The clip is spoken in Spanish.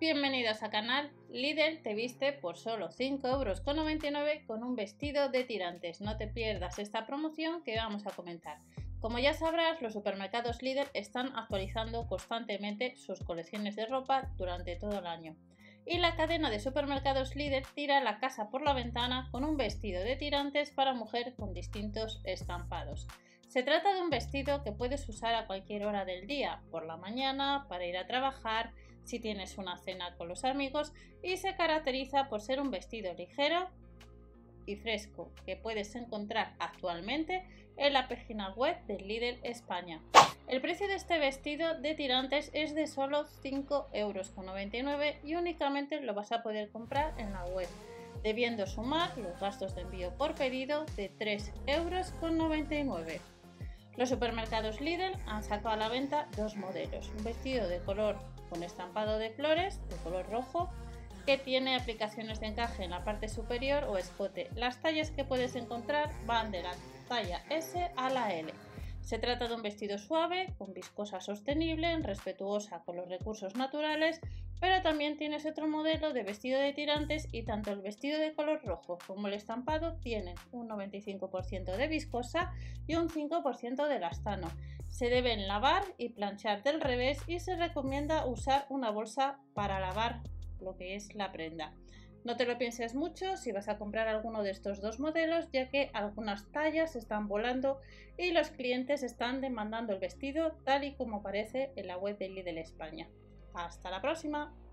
Bienvenidos a canal. Lidl te viste por solo 5,99 € con un vestido de tirantes. No te pierdas esta promoción que vamos a comentar. Como ya sabrás, los supermercados Lidl están actualizando constantemente sus colecciones de ropa durante todo el año. Y la cadena de supermercados Lidl tira la casa por la ventana con un vestido de tirantes para mujer con distintos estampados. Se trata de un vestido que puedes usar a cualquier hora del día, por la mañana, para ir a trabajar, si tienes una cena con los amigos, y se caracteriza por ser un vestido ligero y fresco que puedes encontrar actualmente en la página web de Lidl España. El precio de este vestido de tirantes es de solo 5,99 € y únicamente lo vas a poder comprar en la web, debiendo sumar los gastos de envío por pedido de 3,99 €. Los supermercados Lidl han sacado a la venta dos modelos: un vestido de color con estampado de flores de color rojo que tiene aplicaciones de encaje en la parte superior o escote. Las tallas que puedes encontrar van de la talla S a la L. Se trata de un vestido suave, con viscosa sostenible, respetuosa con los recursos naturales, pero también tienes otro modelo de vestido de tirantes y tanto el vestido de color rojo como el estampado tienen un 95% de viscosa y un 5% de elastano. Se deben lavar y planchar del revés y se recomienda usar una bolsa para lavar lo que es la prenda. No te lo pienses mucho si vas a comprar alguno de estos dos modelos, ya que algunas tallas están volando y los clientes están demandando el vestido tal y como aparece en la web de Lidl España. ¡Hasta la próxima!